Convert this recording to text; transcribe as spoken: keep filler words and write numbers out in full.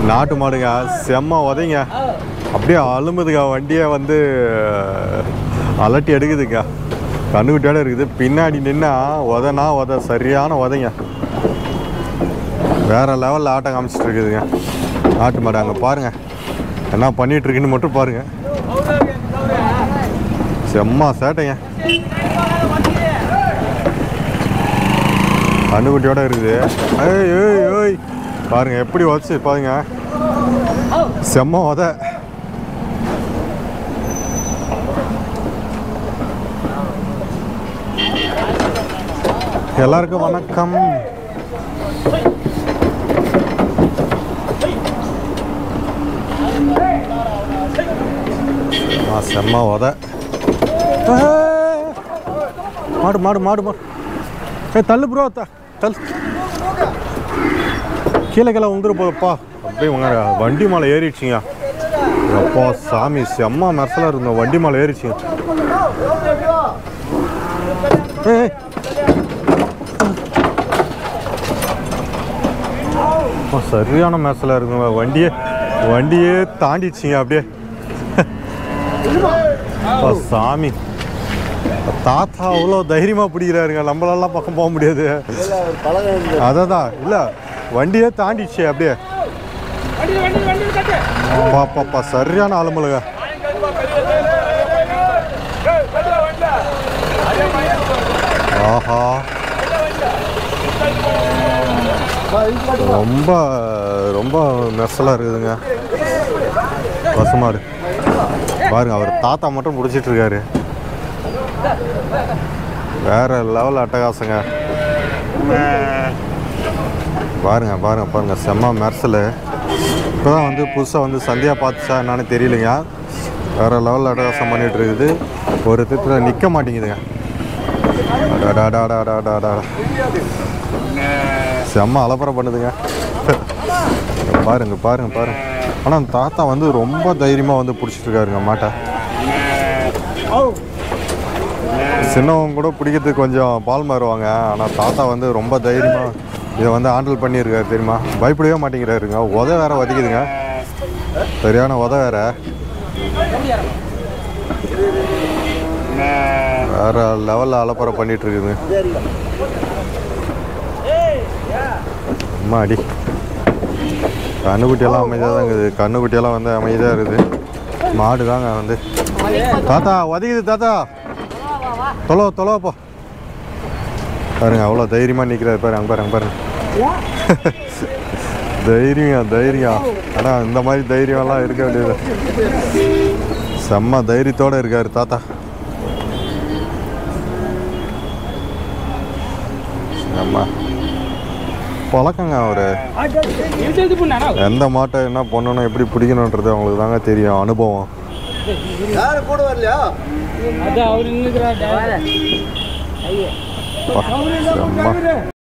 நாட்டு மாடுங்க செம்ம உதைங்க அப்படியே அலும்புதுங்க வண்டியை வந்து அலட்டி எடுக்குதுங்க கண்ணுக்குட்டியோட இருக்குது பின்னாடி நின்னா உதனா உத சரியான உதைங்க வேற லெவலில் ஆட்டம் காமிச்சிட்டு இருக்குதுங்க நாட்டு மாடு அங்கே பாருங்க என்ன பண்ணிட்டு இருக்குன்னு மட்டும் பாருங்க செம்ம சேட்டைங்க கண்ணுக்குட்டியோட இருக்குது ஏய் ஏய் ஏய் பாருங்க எப்படி வச்சு பாருங்க செம்ம உத எல்லாருக்கும் வணக்கம் செம்ம உத மாடு மாடு மாடு மாடு ஏ தள்ளு ப்ரோ தள்ளு கீழே கீழே வந்துரு போதப்பா அப்படியே உங்க வண்டி மேலே ஏறிடுச்சிங்க அப்பா சாமி செம்ம மெர்சலாக இருந்தோம் வண்டி மேலே ஏறிச்சிங்க ஏ சரியான மெர்சலாக இருக்குங்க வண்டியே வண்டியே தாண்டிச்சிங்க அப்படியே சாமி தாத்தா அவ்வளோ தைரியமாக பிடிக்கிறாருங்க நம்மளெல்லாம் பக்கம் போக முடியாது அதான் இல்லை வண்டியே தாண்டிச்சு அப்படியே பாப்பாப்பா சரியான ஆளுமலுங்க ஆஹா ரொம்ப ரொம்ப மெர்சலாக இருக்குதுங்க பசுமாடு பாருங்க அவர் தாத்தா மட்டும் பிடிச்சிட்டு இருக்காரு வேற லெவல் அட்டகாசங்க பாருங்க பாருங்க பாருங்க செம்ம மெர்சலு இப்போதான் வந்து புதுசாக வந்து சந்தியா பார்த்துச்சா என்னன்னு தெரியலைங்க வேற லெவலில் அட்டகாசம் பண்ணிட்டு இருக்குது ஒரு திட்டத்தில் நிற்க மாட்டேங்குதுங்க செம்ம அலப்பறை பண்ணுதுங்க பாருங்க பாருங்க பாருங்க ஆனால் தாத்தா வந்து ரொம்ப தைரியமாக வந்து பிடிச்சிட்டு இருக்காருங்க மாட்டை சின்னவங்க கூட பிடிக்கிறதுக்கு கொஞ்சம் பால் மாறுவாங்க ஆனால் தாத்தா வந்து ரொம்ப தைரியமாக இதை வந்து ஹேண்டில் பண்ணியிருக்காரு தெரியுமா பயப்படவே மாட்டேங்கிறாருங்க உத வேற வதிக்குதுங்க சரியான உத வேற வேற லெவலில் அலப்பறை பண்ணிட்டு இருக்குது அம்மா அடி கண்ணுக்குட்டியெல்லாம் அமைதியாக தான் இருக்குது கண்ணுக்குட்டியெல்லாம் வந்து அமைதியாக இருக்குது மாடு தாங்க வந்து தாத்தா உதைக்குது தாத்தா தொலை தொலைப்போ பாருங்க அவ்வளோ தைரியமாக நிற்கிறாரு பாரு அங்கே பாருங்க பாருங்க தைரியம் தைரியம் ஆனால் இந்த மாதிரி தைரியம்லாம் இருக்க வேண்டியது செம்ம தைரியத்தோடு இருக்கார் தாத்தா செம்ம பழக்கங்க அவர் எந்த மாட்டை என்ன பண்ணணும் எப்படி பிடிக்கணுன்றது அவங்களுக்கு தாங்க தெரியும் அனுபவம் செம்ம